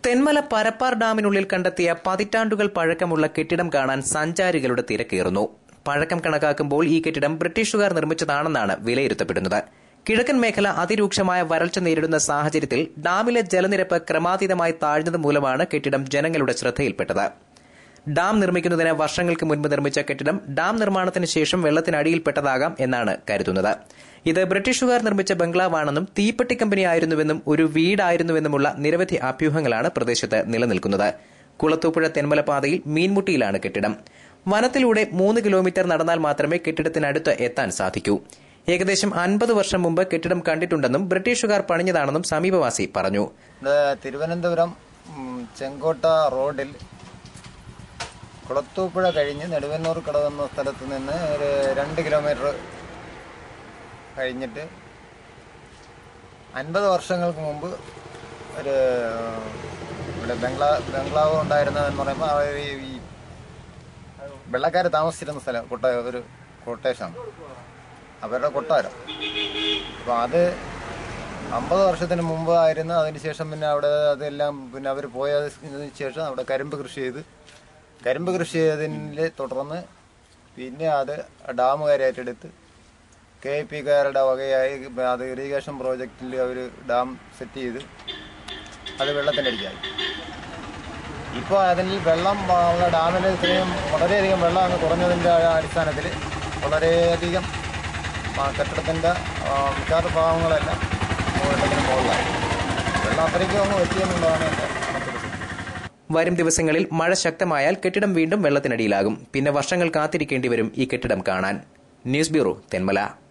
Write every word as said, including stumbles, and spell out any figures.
തെന്മല പരപ്പാർ ഡാമിനുള്ളിൽ കണ്ടെത്തിയ പതിറ്റാണ്ടുകൾ പഴക്കമുള്ള കെട്ടിടം കാണാൻ സഞ്ചാരികളുടെ തിരക്കേറുന്നു. പഴക്കം കണക്കാക്കുമ്പോൾ ഈ കെട്ടിടം ബ്രിട്ടീഷുകാർ നിർമ്മിച്ചതാണെന്നാണ് വിലയിരുത്തപ്പെടുന്നത്. കിഴക്കൻ മേഖല അതിരൂക്ഷമായ വരൾച്ച നേരിടുന്ന സാഹചര്യത്തിൽ ഡാമിലെ ജലനിരപ്പ് ക്രമാതീതമായി താഴ്ന്നത് മൂലമാണ് കെട്ടിടം ജനങ്ങളുടെ ശ്രദ്ധയിൽപ്പെട്ടത്. ഡാം നിർമ്മിക്കുന്നതിന് വർഷങ്ങൾക്ക് മുൻപ് നിർമ്മിച്ച കെട്ടിടം ഡാം നിർമ്മാണത്തിന് ശേഷം വെള്ളത്തിനടിയിൽപ്പെട്ടതാകാം എന്നാണ് കരുതുന്നത്. ഇത് ബ്രിട്ടീഷുകാർ നിർമ്മിച്ച ബംഗ്ലാവാണെന്നും തീപ്പെട്ടി കമ്പനിയായിരുന്നുവെന്നും ഒരു വീടായിരുന്നുവെന്നുമുള്ള നിരവധി അഭ്യൂഹങ്ങളാണ് പ്രദേശത്ത് നിലനിൽക്കുന്നത്. കുളത്തൂപ്പുഴ തെന്മല പാതയിൽ മീൻമുട്ടിയിലാണ് കെട്ടിടം. വനത്തിലൂടെ മൂന്ന് കിലോമീറ്റർ നടന്നാൽ മാത്രമേ കെട്ടിടത്തിനടുത്ത് എത്താൻ സാധിക്കൂ. ഏകദേശം അൻപത് വർഷം മുമ്പ് കെട്ടിടം കണ്ടിട്ടുണ്ടെന്നും ബ്രിട്ടീഷുകാർ പണിഞ്ഞതാണെന്നും സമീപവാസി പറഞ്ഞു. തിരുവനന്തപുരം ചെങ്കോട്ട റോഡിൽ കുളത്തൂപ്പുഴ കഴിഞ്ഞ് നെടുവന്നൂർ കടവെന്ന സ്ഥലത്ത് നിന്ന് ഒരു രണ്ട് കിലോമീറ്റർ കഴിഞ്ഞിട്ട് അൻപത് വർഷങ്ങൾക്ക് മുമ്പ് ഒരു ഇവിടെ ബംഗ്ലാ ബംഗ്ലാവ് ഉണ്ടായിരുന്നതെന്ന് പറയുമ്പോൾ അവർ ഈ വെള്ളക്കാർ താമസിച്ചിരുന്ന സ്ഥലം കൊട്ട ഒരു കൊട്ടേഷാണ്, അവരുടെ കൊട്ടാരം. അപ്പോൾ അത് അമ്പത് വർഷത്തിന് മുമ്പ് ആയിരുന്നു. അതിനുശേഷം പിന്നെ അവിടെ അതെല്ലാം പിന്നെ അവർ പോയതിന് ശേഷം അവിടെ കരിമ്പ് കൃഷി ചെയ്ത് കരിമ്പ് കൃഷി ചെയ്തതിനെ തുടർന്ന് പിന്നെ അത് ഡാമുകാരെ ഏറ്റെടുത്ത് കെ ഐ പിക്കാരുടെ വകയായി അത് ഇറിഗേഷൻ പ്രോജക്റ്റിൽ അവർ ഡാം സെറ്റ് ചെയ്ത് അത് വെള്ളത്തിനടിക്കായി. ഇപ്പോൾ അതിൽ വെള്ളം ഡാമിൽ ഇത്രയും വളരെയധികം വെള്ളം അങ്ങ് കുറഞ്ഞതിൻ്റെ അടിസ്ഥാനത്തിൽ വളരെയധികം കെട്ടിടത്തിൻ്റെ മിക്കാത്ത ഭാഗങ്ങളെല്ലാം വെള്ളത്തിന് മുകളിലായി. വെള്ളം അത്രയ്ക്കും അങ്ങ് എത്തിയെന്നുള്ളതാണ് എൻ്റെ മറ്റൊരു. വരും ദിവസങ്ങളിൽ മഴ ശക്തമായാൽ കെട്ടിടം വീണ്ടും വെള്ളത്തിനടിയിലാകും. പിന്നെ വർഷങ്ങൾ കാത്തിരിക്കേണ്ടി വരും ഈ കെട്ടിടം കാണാൻ. News bureau, Thenmala.